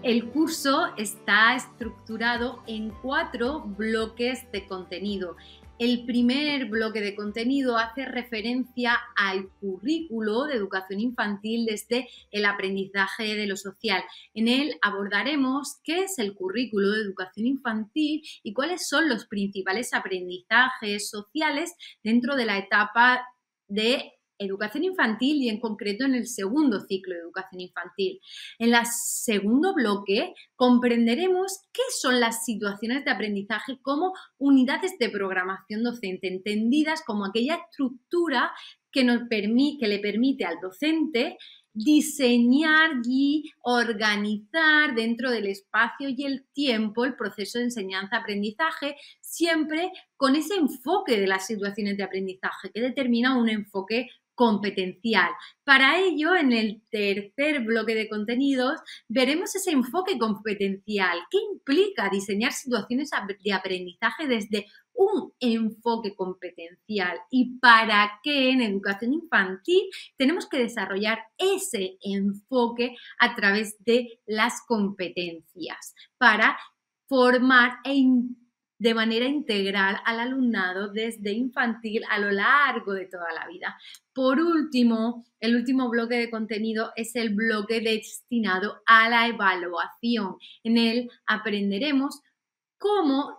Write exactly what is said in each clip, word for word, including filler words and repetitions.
El curso está estructurado en cuatro bloques de contenido. El primer bloque de contenido hace referencia al currículo de educación infantil desde el aprendizaje de lo social. En él abordaremos qué es el currículo de educación infantil y cuáles son los principales aprendizajes sociales dentro de la etapa de educación infantil y en concreto en el segundo ciclo de educación infantil. En el segundo bloque comprenderemos qué son las situaciones de aprendizaje como unidades de programación docente, entendidas como aquella estructura que, nos permite, que le permite al docente diseñar y organizar dentro del espacio y el tiempo el proceso de enseñanza-aprendizaje, siempre con ese enfoque de las situaciones de aprendizaje que determina un enfoque competencial. Para ello, en el tercer bloque de contenidos, veremos ese enfoque competencial. ¿Qué implica diseñar situaciones de aprendizaje desde un enfoque competencial? ¿Y para qué en educación infantil tenemos que desarrollar ese enfoque a través de las competencias para formar e de manera integral al alumnado desde infantil a lo largo de toda la vida? Por último, el último bloque de contenido es el bloque destinado a la evaluación. En él aprenderemos cómo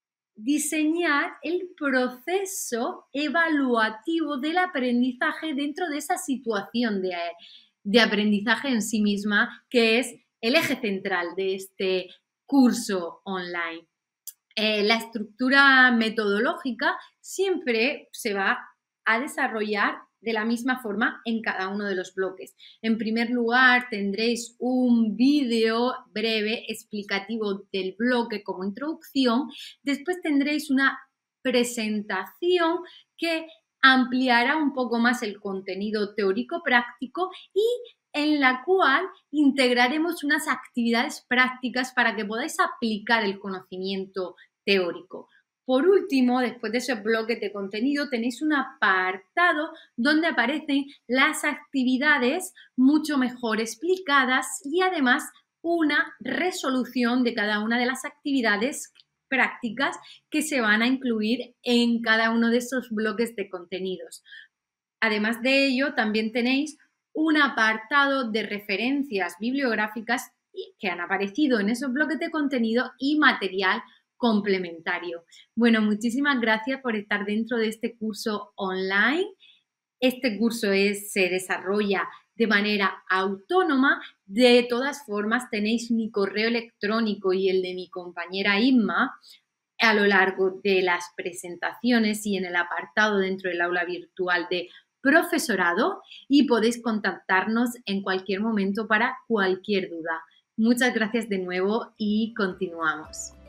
diseñar el proceso evaluativo del aprendizaje dentro de esa situación de, de aprendizaje en sí misma, que es el eje central de este curso online. Eh, la estructura metodológica siempre se va a desarrollar de la misma forma en cada uno de los bloques. En primer lugar, tendréis un vídeo breve explicativo del bloque como introducción. Después tendréis una presentación que ampliará un poco más el contenido teórico-práctico y en la cual integraremos unas actividades prácticas para que podáis aplicar el conocimiento teórico. Por último, después de ese bloque de contenido, tenéis un apartado donde aparecen las actividades mucho mejor explicadas y además una resolución de cada una de las actividades prácticas que se van a incluir en cada uno de esos bloques de contenidos. Además de ello, también tenéis un apartado de referencias bibliográficas que han aparecido en esos bloques de contenido y material complementario. Bueno, muchísimas gracias por estar dentro de este curso online. Este curso es, se desarrolla de manera autónoma. De todas formas, tenéis mi correo electrónico y el de mi compañera Inma a lo largo de las presentaciones y en el apartado dentro del aula virtual de profesorado y podéis contactarnos en cualquier momento para cualquier duda. Muchas gracias de nuevo y continuamos.